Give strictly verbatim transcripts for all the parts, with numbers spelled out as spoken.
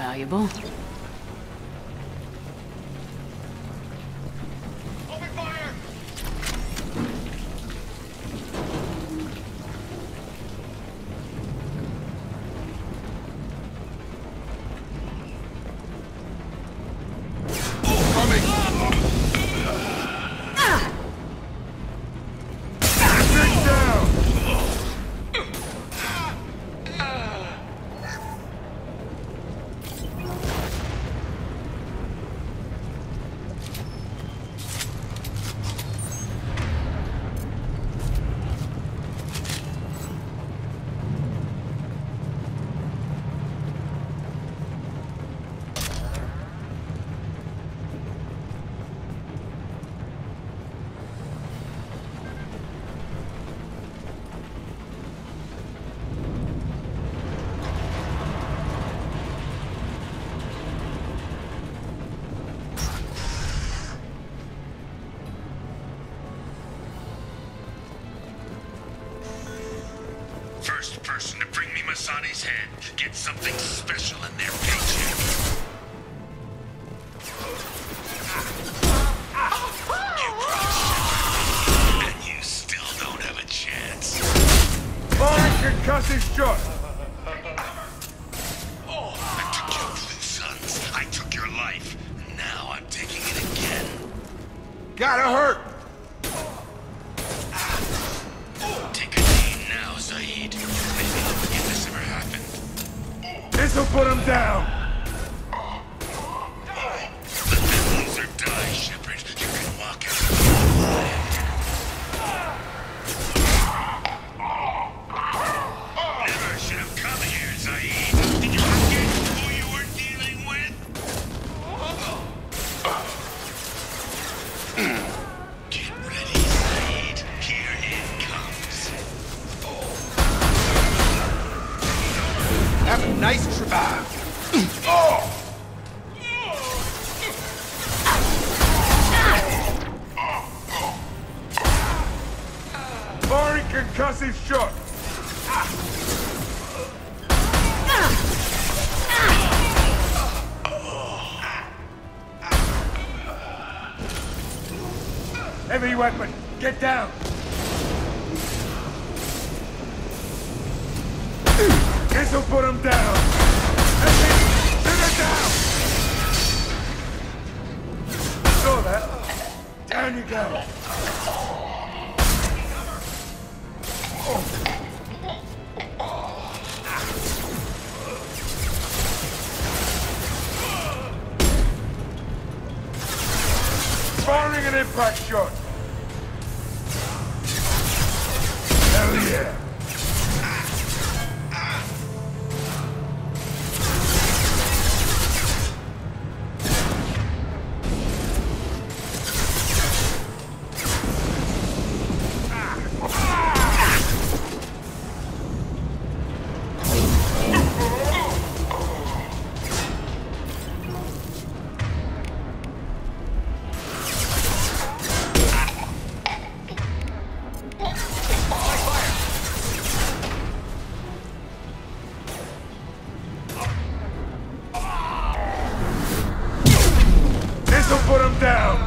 valuable. First person to bring me Masani's head gets something special in their paycheck. You crossed, and you still don't have a chance. Fire concussive shot! I took your blue sons. I took your life. Now I'm taking it again. Gotta hurt! Take a knee now, Zaid. Maybe they'll forget this ever happened. This'll put him down! Let that loser die, Shepard. You can walk out of here alive. Never should have come here, Zaid. Did you forget who you were dealing with? Get ready, Zaid. Here it comes. Have a nice trip. Oh! Firing concussive shot! Heavy weapon, get down! This'll put him down! Heavy, shoot her down! Saw that. Down you go. Firing an impact shot! Hell yeah! This'll put him down!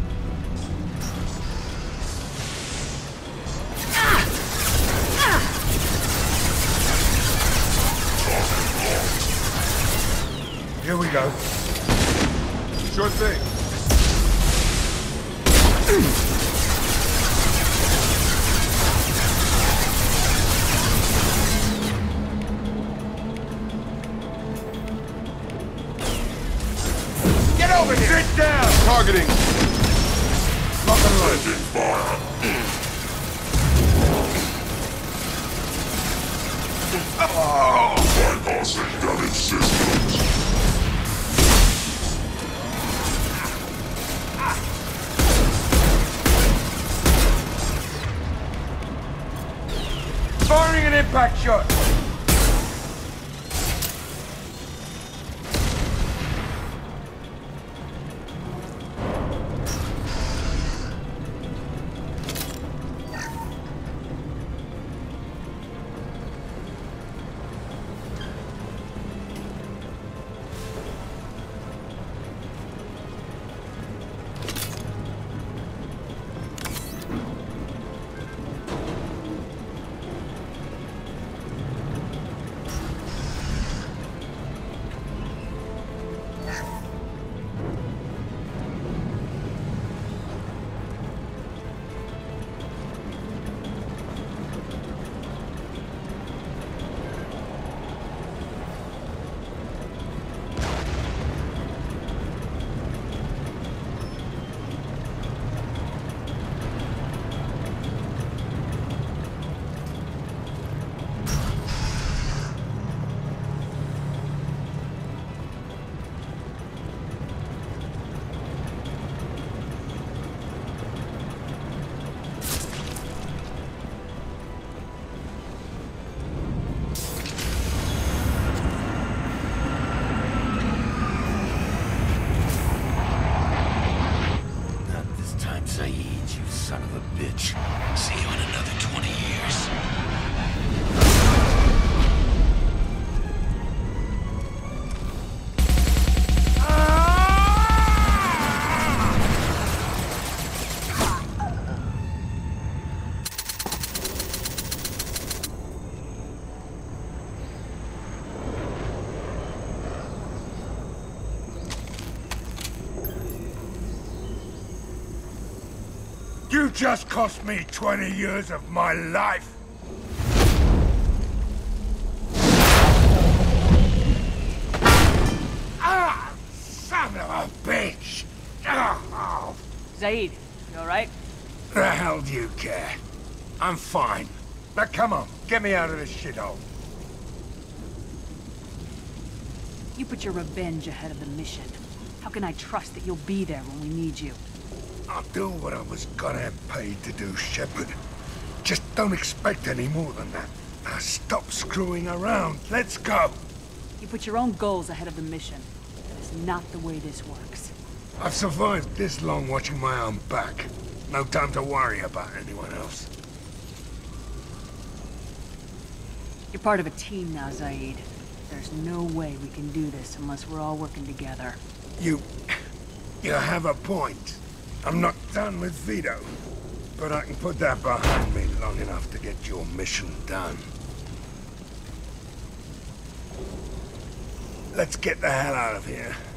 Here we go. Sure thing. Get over here! Sit down! Targeting! Lock and load. Fire! Oh! Bypassing damaged systems. Firing an impact shot! Saeed, you son of a bitch. See you in another twenty years. You just cost me twenty years of my life. Ah, son of a bitch! Oh, Zaid, you alright? the hell do you care? I'm fine. Now come on, get me out of this shithole. You put your revenge ahead of the mission. How can I trust that you'll be there when we need you? I'll do what I was gonna have paid to do, Shepard. Just don't expect any more than that. Now stop screwing around. Let's go. You put your own goals ahead of the mission. That is not the way this works. I've survived this long watching my own back. No time to worry about anyone else. You're part of a team now, Zaid. There's no way we can do this unless we're all working together. You... you have a point. I'm not done with Vito, but I can put that behind me long enough to get your mission done. Let's get the hell out of here.